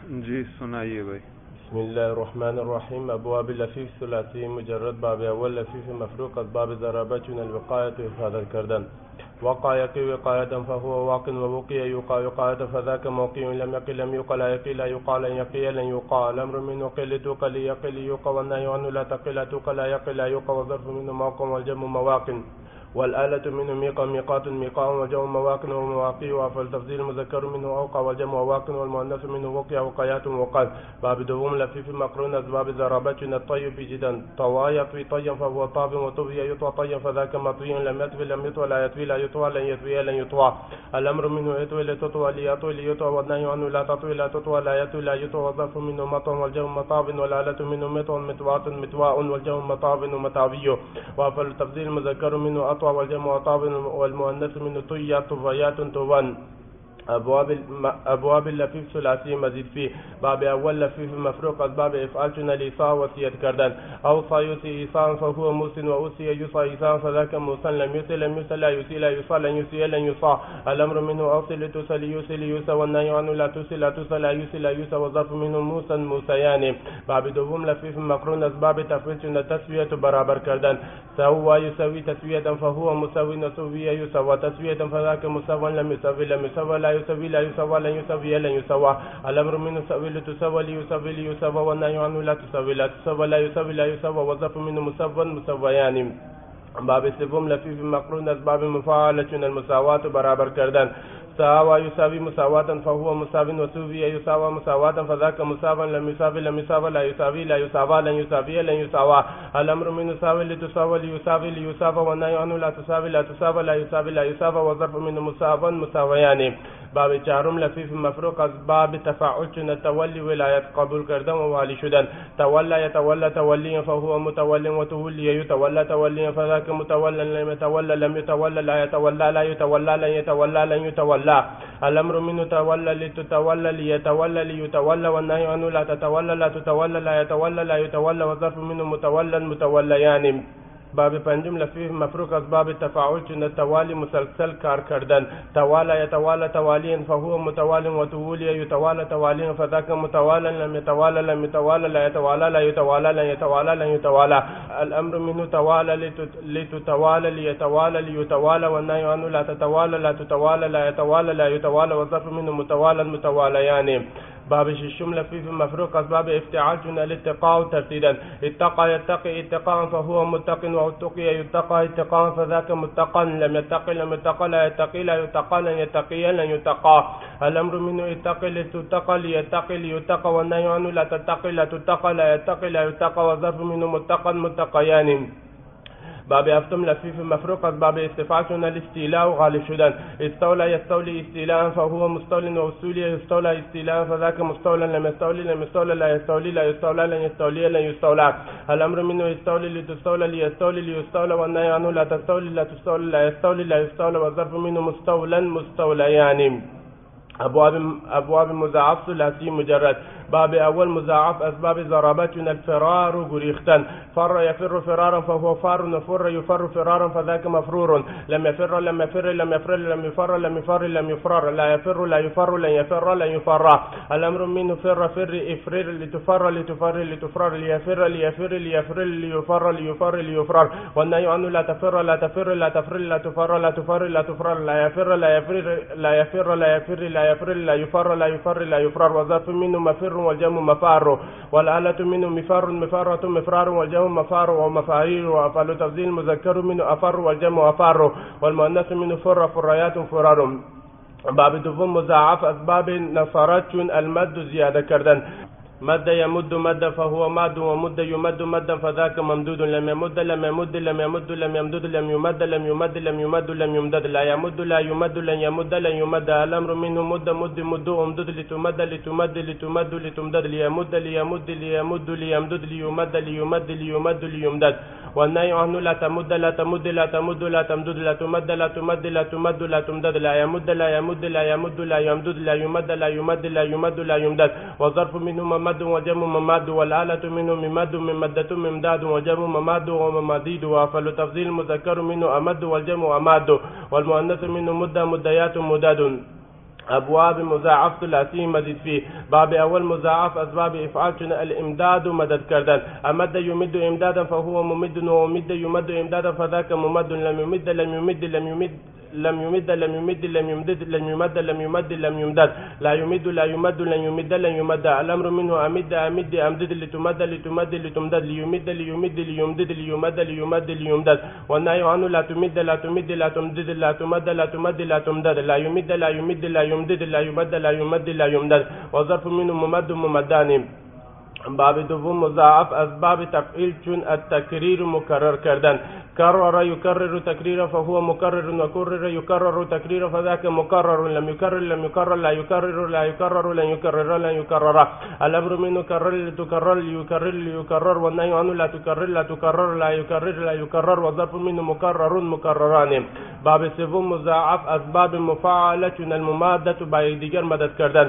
जी सुनाइए भाई। बिस्मिल्लाहिर्रहमानिर्रहीम। अबवाब लफीफ ثلاثी मुजर्रद। बाब अव्वल लफीफ मफरूक असबाब ज़राबत चुन अलवक़ायत इफादत करदन। वक़ा यक़ी वक़ायतन फ़हुव वाक़िन व वक़िय युक़ा वक़ायतन फ़ज़ाक मौक़िउन लम यक़ि लम युक़ा ला यक़ी ला युक़ा लन यक़ी लन युक़ा। अल-अम्रु मिन्हु क़िल तुक़ा लियक़ी लियुक़ा वन्नहयु अन्हु ला तक़ी ला तुक़ा ला यक़ी ला युक़ा वज़र्फ़ु मिन्हु मौक़िन वल-जम्मु मवाक़िन والآلة منه ميقات ميقاء وجمع مواقن ومواقيع فالتفضيل المذكر منه أوقع والجمع مواقن والمؤنث منه وقع وقيات وقال. باب دوم لفيف مقرون أسباب ضربتنا الطيب جدا. طوى يطوي طيا فهو طاب وطوي يطوى طيا فذاك مطوي لم يطوي لم يطوى لا يطوي لا يطوى لن يطوي لن يطوى. الأمر منه يطوي لتطوى ليطوي ليطوى والنهي عنه لا تطوي لا تطوى لا يطوي لا يطوى والظرف منه مطوى والجمع مطاب والآلة منه مطوى مطواء مطواء والجمع مطاب ومطاوي. فالتفضيل المذكر منه أطوى والجمع طاب والمؤنث منه طيات طفيات طوان. أبواب اللفيف ثلاثي مزيد فيه. باب أول لفيف مفروق أسباب إفعال الإيصاء وصية كردان. أوصى يوصي إيصاء فهو موسى وأوصي يوصى إيصاء فذاك موسى لم يوصي لم يوصى لا يوصي لا يوصى لن يوصي لن يوصى. الأمر منه أوصي لتوصى ليوصي ليوصى والنهي عنه لا توصي لا توصى لا يوصي لا يوصى والظرف منه موسى موسيان. باب دوم لفيف مقرون أسباب تفويت التسوية برابر كردان. سوى يسوي تسوية فهو مسوي نسوي يسوى تسوية فذاك مسوى لم يسوي لم يسوى لا يسوي لا يسوى لن يسوي لن يسوى. الأمر منه يسوي لتسوى ليسوي ليسوى والنهي عنه لا تسوي لا تسوى لا يسوي لا يسوى والظرف منه مسوى مسويان. باب استفهام لفيف مقرون أسباب مفاعلة المساواة برابر كردان. ساوى يساوي مساواة فهو مساو وسوي يساوى مساواة فذاك مساوا لم يساوي لم يساوى لا يساوي لا يساوى لن يساوي لن يساوى. الأمر من يساوي لتساوى ليساوي ليساوى والنهي عنه لا تساوي لا تساوى لا يساوي لا يساوى والظرف من مساوا مساويان. باب چهارم لفیف مفروق اسباب تفاعل چون تولي ولایت قبول کردن و والی شدن. تولى يتولى توليا فهو متول وتولي يتولى توليا فذاك متولى لم يتولى لم يتولى لا يتولى لا يتولى لن يتولى لن يتولى. الأمر منه تولى لتتولى ليتولى ليتولى والنهي عنه لا تتولى لا تتولى لا يتولى لا يتولى والظرف منه متولى متوليان. باب پنجم لفیف مفروق اسباب تفاعل چون التوالي مسلسل کار کردن. توالى يتوالى تواليا فهو متوال وتولي يتوالى تواليا فذاك متوالا لم يتوالى لم يتوالى لا يتوالى لا يتوالى لن يتوالى لن يتوالى. الأمر منه توالى لتتوالى ليتوالى ليتوالى والنهي عنه لا تتوالى لا تتوالى لا يتوالى لا يتوالى والظرف منه متوالا متواليان. باب ششم لفيف مفروق اسباب افتعال چون الاتقاء ترتيدا. اتقى يتقي اتقاء فهو متق واتقي يتقى اتقاء فذاك متقا لم يتقي لم يتقى لا يتقي لا يتقى لن يتقي لن يتقى. الأمر منه اتقي لتتقى ليتقي ليتقى والنهي عنه لا تتقي لا تتقى لا يتقي لا يتقى والظرف منه متقا متقيان. باب افتم لفيف مفروق اسباب استفعال الاستيلاء غالب شدن. استولى يستولي استيلاء فهو مستول وأستولي يستولى استيلاء فذاك مستولى لم يستولي لم يستولى لا يستولي لا يستولى لن يستولي لن يستولى. الأمر منه يستولي لتستولى ليستولي ليستولى والنهي عنه لا تستولي لا تستولي لا يستولي لا يستولى والظرف منه مستولا مستوليان. أبواب مضاعف ثلاثي مجرد. باب أول مضاعف أسباب ضربتنا الفرار غريختن. فر يفر فرارا فهو فار وفر يفر فرارا فذاك مفرور. لم يفر لم يفر لم يفر لم يفر لم يفر لم يفرر لا يفر لا يفر لن يفر لن يفر. الأمر منه فر فر افرر لتفر لتفر لتفرر ليفر ليفر ليفر ليفر ليفر ليفرر والنهي عنه لا تفر لا تفر لا تفر لا تفر لا تفر لا تفرر لا يفر لا يفر لا يفر لا يفر لا يفر لا يفر لا يفر لا يفرر والظرف منه مفر والجمع مفار والآلة منه مفار مفارة مفرار والجمع مفار ومفارير. وأفعل تفضيل مذكر منه أفر والجمع أفار والمؤنث منه فر فريات فرار. باب دوم مضاعف أسباب نصرات المد زيادة كردن. مد يمد مد فهو ماد ومد يمد مدا فذاك ممدود. لم يمد لم يمد لم يمد لم يمدد لم يمد لم يمد لم يمد لم يمدد. لا يمد لا يمد لن يمد لن يمد. الأمر منه مد مد مد امدد لتمد لتمد لتمد لتمدد. ليمد ليمد ليمد ليمدد ليمد ليمد ليمد ليمدد. والنهي عنه لا تمد لا تمد لا تمد لا تمدد لا تمد لا تمد لا تمد لا تمدد. لا يمد لا يمد لا يمد لا يمدد لا يمد لا يمد لا يمد لا يمدد. والظرف منه ممد وجمع مماد والآلة منه ممد ممدة ممداد وجمع مماد ومماديد. وأفعل تفضيل مذكر منه أمد والجمع أماد والمؤنث منه مد مديات مداد. أبواب مضاعف ثلاثي مزيد فيه. باب أول مضاعف أسباب إفعال الإمداد مدد كردن. أمد يمد إمدادا فهو ممد، ومد يمد إمدادا فذاك ممد. لم يمد لم يمد لم يمد لم يمد لم يمد لم يمدد لم يمد لم يمد لم يمدد. لا يمد لا يمد لن يمد لن يمد. الأمر منه أمد أمد أمدد لتمد لتمد لتمدد ليمد ليمد ليمدد ليمد ليمد ليمدد. والنهي عنه لا تمد لا تمد لا تمدد لا تمد لا تمد لا تمدد. لا يمد لا يمد لا يمدد لا يمد لا يمد لا يمدد. وظرف منه ممد ممدان. باب دوم مضاعف اسباب تفعيل چون التكرير مكرر کردن. كرر يكرر تكريرا فهو مكرر، وكرر يكرر تكريرا فذاك مكرر. لم يكرر لم يكرر لا يكرر لا يكرر لن يكرر لن يكرر. الامر منه كرر لتكرر ليكرر ليكرر. والنهي عنه لا تكرر لا تكرر لا يكرر لا يكرر. والظرف منه مكرر مكرران. باب سوم مضاعف اسباب مفاعله المماده باي دیگر مدد کردن.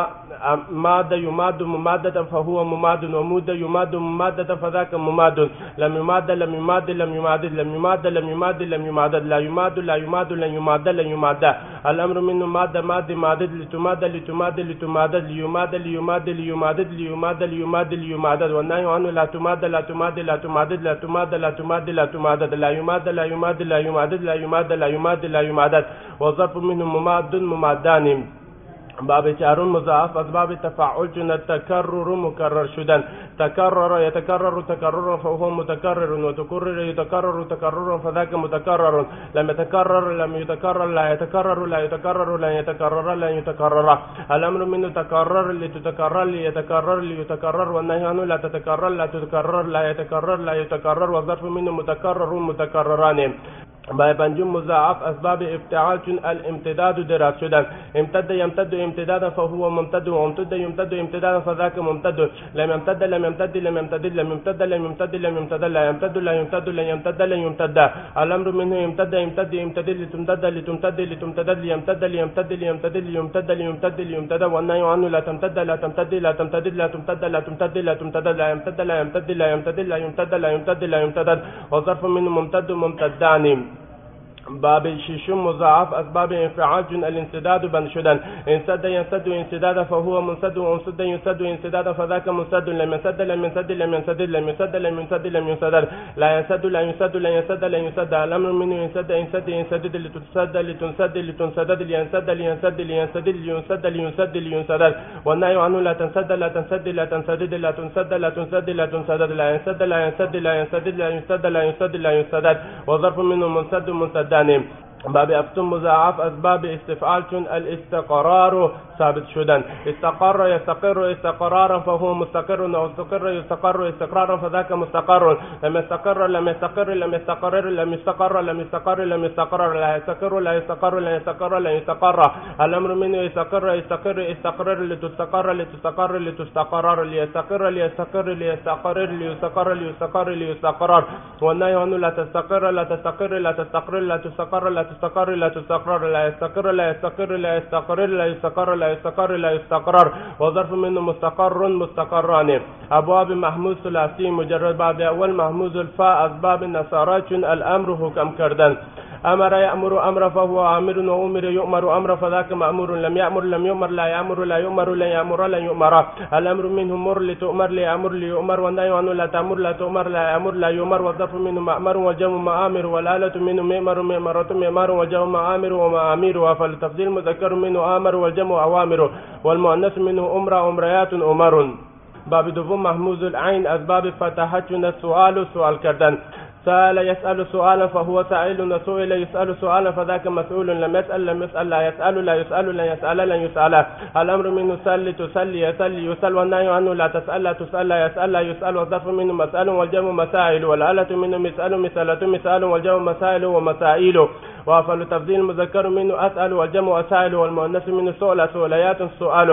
ماد يماد ممادة فهو مماد، ومود يماد ممادة فذاك مماد. لم يماد لم يماد لم يماد لم يماد لم يماد لم يماد. لا يماد لا يماد لن يماد لن يماد. الأمر منه ماد ماد مادد لتماد لتماد لتماد ليماد ليماد ليماد ليماد ليماد ليماد. والنهي عنه لا تماد لا تماد لا تماد لا تماد لا تماد لا تماد. لا يماد لا يماد لا يماد لا يماد لا يماد لا يماد. والظرف منه مماد ممادان. باب چارون مضاعف اسباب تفاعل چون التكرر مكرر شدن. تكرر يتكرر تكررا فهو متكرر، وتكرر يتكرر تكررا فذاك متكرر. لم يتكرر لم يتكرر لا يتكرر لا يتكرر لن يتكرر لن يتكرر. الامر منه تكرر لتتكرر ليتكرر ليتكرر. والنهي عنه لا تتكرر لا تتكرر لا يتكرر لا يتكرر. والظرف منه متكرر متكرران. باب پنجم مضاعف اسباب افتعال چون الامتداد دراز شدن. امتد يمتد امتدادا فهو ممتد، وامتد يمتد امتدادا فذاك ممتد. لم يمتد لم يمتد لم يمتد لم يمتد لم يمتد لم يمتد. لا يمتد لا يمتد لن يمتد لن يمتد. الامر منه يمتد يمتد يمتد لتمتد لتمتد لتمتد ليمتد ليمتد ليمتد ليمتد ليمتد ليمتد. والنهي عنه لا تمتد لا تمتد لا تمتد لا تمتد لا تمتد لا تمتد. لا يمتد لا يمتد لا يمتد لا يمتد لا يمتد لا يمتد. وظرف منه ممتد ممتدان. باب ششم مضاعف اسباب انفعال چون الانسداد بند شدن. انسد ينسد انسدادا فهو منسد، وانسد ينسد انسدادا فذاك منسد. لم ينسد لم ينسد لم ينسد لم ينسد لم ينسد لم ينسد. لا ينسد لا ينسد لا ينسد لا ينسد. الامر منه ينسد ينسد ينسد لتنسد لتنسد لتنسد لينسد لينسد لينسد لينسد لينسد لينسد. والنهي عنه لا تنسد لا تنسد لا تنسد لا تنسد لا تنسد لا تنسد. لا ينسد لا ينسد لا ينسد لا ينسد لا ينسد لا ينسد. وظرف منه منسد منسد. باب افتم مضاعف اسباب استفعال چون الاستقرار ثابت شدن. استقر يستقر استقرارا فهو مستقر، واستقر يستقر استقرارا فذاك مستقر. لم يستقر لم يستقر لم يستقر لم يستقر لم يستقر لم يستقر. لا يستقر لا يستقر لا يستقر لا يستقر. الامر منه يستقر يستقر استقرر لتستقر لتستقر لتستقرر ليستقر ليستقر ليستقر ليستقر ليستقر ليستقرر. والنهي عنه لا تستقر لا تستقر لا تستقر لا تستقر لا تستقر لا تستقر. لا يستقر لا يستقر لا يستقر لا يستقر لا يستقر لا يستقرر. وظرف منه مستقر مستقران. ابواب محمود ثلاثي مجرد. باب اول محمود الفاء اسباب النصارى چون الامر حکم کردن. امر يأمر امر فهو امر، وامر يؤمر امر فذاك مأمور. لم يأمر لم يؤمر لا يأمر لا يؤمر لن يأمر لن يؤمر. الامر منه مر لتؤمر ليأمر ليؤمر. والنهي عنه لا تأمر لا تؤمر لا يأمر لا يؤمر. والظرف منه مأمر وجمع مآمر. والآلة منه مئمر مئمرة مئمر وجمع مآمر ومآمر. فالتفضيل مذكر منه آمر والجمع أوامر. والمؤنث منه أمر أمريات أمر. باب دوم محمود العين اسباب فتحت چون السؤال سؤال کردن. سأل يسأل سؤالا فهو سائل، وسئل يسأل سؤالا فذاك مسؤول. لم يسأل لم يسأل لا يسأل لا يسأل لن يسأل لن يسأل. الأمر منه سل تسل يسل يسأل. والنهي عنه لا تسأل لا تسأل لا يسأل لا يسأل. والظرف منه مسأل والجمع مسائل. والآلة منه مسأل مسألة مسأل والجمع مسائل ومسائل. وفالتفضيل مذكر منه أسأل والجمع أسائل. والمؤنث منه سؤال سؤاليات سؤال.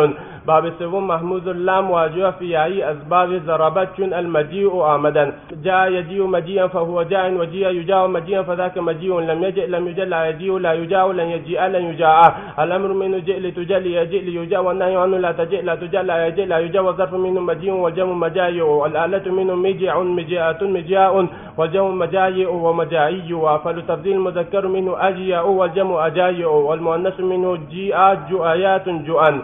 باب سوم محمود اللام واجه في أسباب ضربت چون المجيء آمدا. جاء يجيء مجيئا فهو جاء، وجيء يجاء مجيئا فذاك مجيء. لم يجئ لم يجئ لا يجيء لا يجاء لن يجيء لن يجاء. الأمر منه جئ لتجئ ليجئ ليجاء، والنهي عنه لا تجئ لا تجاء لا يجئ لا يجاء. والظرف منه مجيء والجمع مجايء. والآلة منه مجيع مجيئة مجياء، والجمع مجايء ومجاعي. وأفعل تفضيل المذكر منه أجياء والجمع أجايء. والمؤنث منه جيء جؤيات جؤن.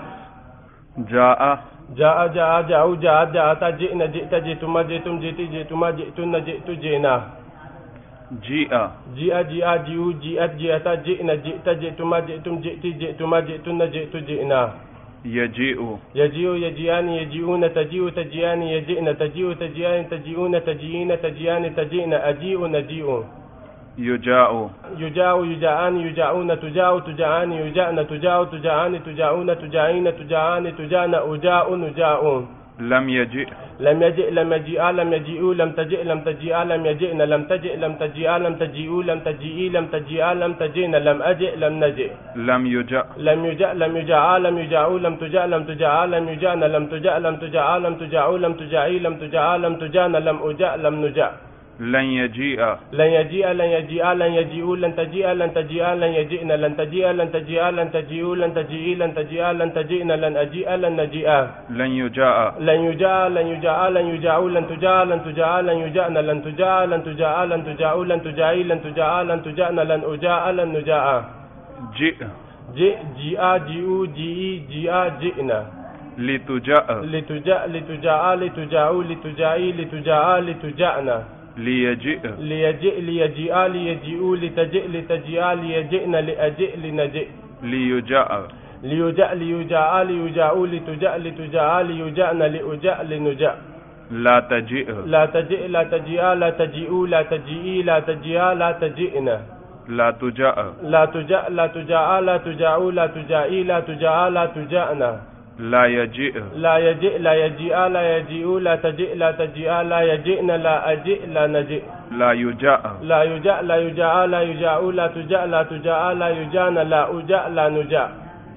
جاء جاء جاء جاء جاء جاءت جئنا جئت جئتما جئتم جئت جئتما جئتن جئت جئنا. جيء جيء جيء جيء جئت جئت جئنا جئت جئتما جئتم جئت جئتما جئتن جئت جئنا. يجيء يجيء يجيئان يجيئون تجيء تجيئان يجئن تجيء تجيئان تجيئون تجيئين تجيئان تجئن أجيء نجيء. يجاء يجاء يجاءان يجاءون تجاء تجاءان يجاءن تجاء تجاءان تجاءون تجاءين تجاءان تجاءن أجاء نجاء. لم يجئ لم يجئ لم يجيء لم يجيء لم تجئ لم تجيء لم يجئن لم تجئ لم تجيء لم تجيء لم تجيء لم تجيء لم تجئن لم أجئ لم نجئ. لم يجأ لم يجأ لم يجاء لم يجاء لم تجاء لم تجاء لم يجاءن لم تجاء لم تجاء لم تجاء لم تجاء لم تجاء لم تجاءن لم أجاء لم نجاء. لن يجيء لن يجيء لن يجيء لن يجيء لن تجيء لن تجيء لن يجئن لن تجيء لن تجيء لن تجيء لن تجيء لن تجيء لن تجئن لن أجيء لن نجيء. لن يجاء لن يجاء لن يجاء لن يجاء لن تجاء لن تجاء لن يجاءن لن تجاء لن تجاء لن تجاء لن تجاء لن تجاء لن تجاءن لن أجاء لن نجاء. جئ جئ جيء جيء جيء جيء جئنا. لتجاء لتجاء لتجاء لتجاء لتجاء لتجاء لتجاءنا. ليجئ ليجئ ليجيء ليجيء لتجئ لتجيء ليجئن لأجئ لنجئ. ليجاء ليجاء ليجاء ليجاء لتجاء لتجاء ليجاءن لأجاء لنجاء. لا تجئ لا تجئ لا تجيء لا تجيء لا تجيء لا تجيء لا تجئن. لا تجاء لا تجاء لا تجاء لا تجاء لا تجاء لا تجاء لا تجاءن. لا يجئ لا يجئ لا يجيء لا يجيء لا تجئ لا تجيء لا يجئن لا أجئ لا نجئ. لا يجاء لا يجاء لا يجاء لا يجاء لا تجاء لا تجاء لا يجاءن لا أجاء لا نجاء.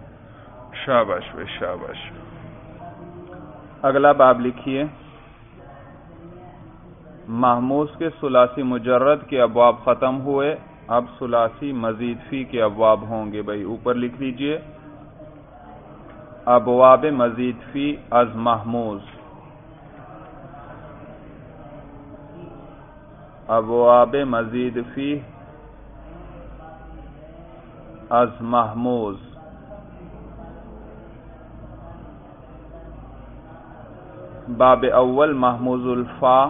شاباش شاباش. اگلا باب لکھیے. محموز کے ثلاثی مجرد کے ابواب ختم ہوئے، اب ثلاثی مزید فی کے ابواب ہوں گے. بھائی اوپر لکھ لیجئے ابواب مزید فی از محموز. ابواب مزید فی از محموز. باب اول محموز الفا.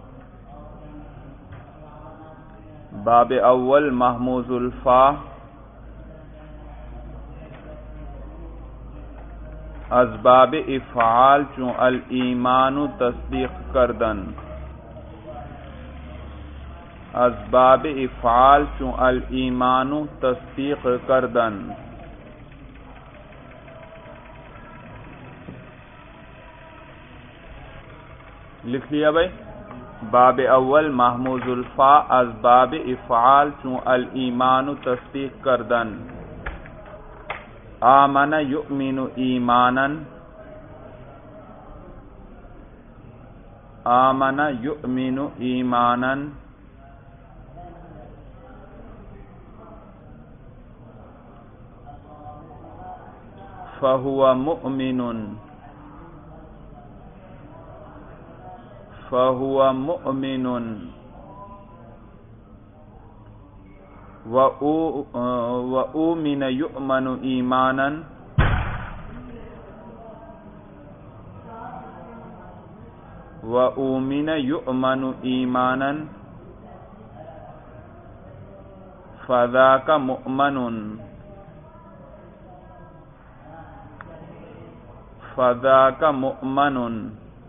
باب اول محموز الفا اسباب افعال چون الایمان تصدیق کردن. اسباب افعال چون الایمان تصدیق کردن. لکھ لیا بھائی. باب اول محموز الفا اسباب افعال چون الایمان تصدیق کردن. آمن یؤمن ایمانا. آمن یؤمن ایمانا. فهو مؤمن. فهو مؤمن. وَأُؤْمِنَ يُؤْمَنُ إِيمَانًا. وَأُؤْمِنَ يُؤْمَنُ إِيمَانًا. فَذَاكَ مُؤْمَنٌ. فَذَاكَ مُؤْمَنٌ.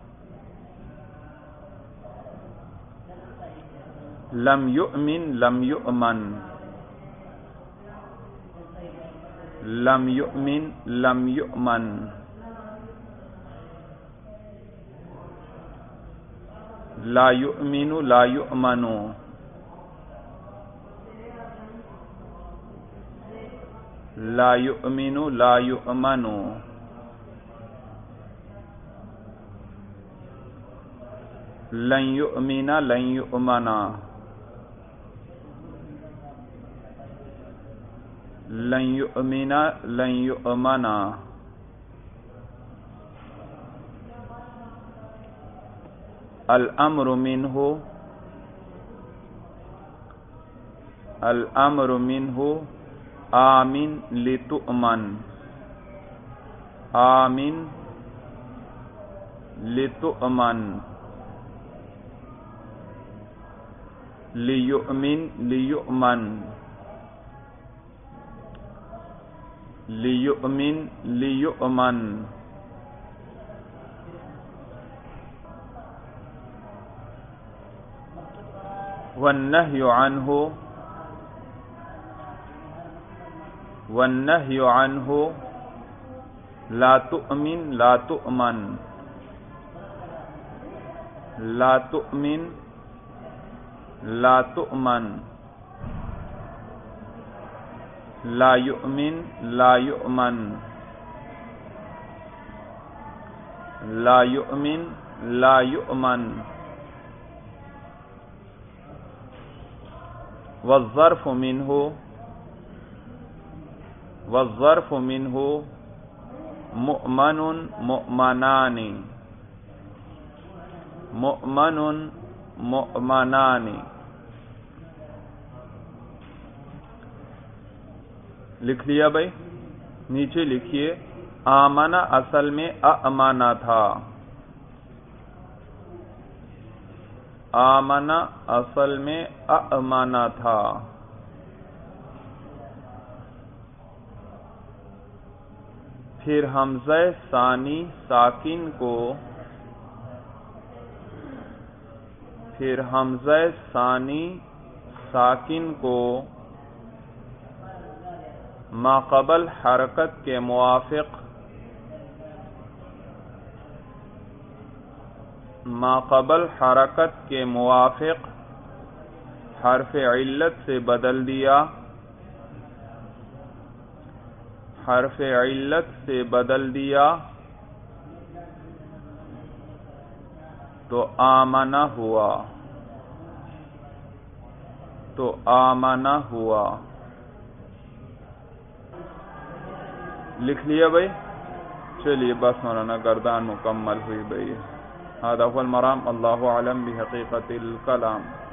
لم يؤمن لم يؤمن. لم يؤمن لم يؤمن. لا يؤمن لا يؤمن. لا يؤمن لا يؤمن. لن یؤمن لن یؤمنا، لن یؤمن لن یؤمنا، الامر منہ الامر منہ آمن لتؤمن، آمن لتؤمن، لیؤمن لیؤمن، لیؤمن لیؤمن، والنہی عنہ والنہی عنہ لا تؤمن لا تؤمن، لا تؤمن لا تؤمن، لا یؤمن لا یؤمن، لا یؤمن لا یؤمن، والظرف منہ والظرف منہ مؤمن مؤمنان، مؤمن مؤمنان، لکھ لیا بھائی؟ نیچے لکھیے آمنہ اصل میں اامنہ تھا، آمنہ اصل میں اامنہ تھا، پھر حمزہ ثانی ساکن کو، پھر حمزہ ثانی ساکن کو ما قبل حرکت کے موافق، ما قبل حرکت کے موافق حرف علت سے بدل دیا، حرف علت سے بدل دیا تو آمنہ ہوا، تو آمنہ ہوا، لکھ لیا بھائی؟ چلیے بس مولانا گردان مکمل ہوئی بھائی. هذا هو المرام، اللہ اعلم بحقیقت الکلام.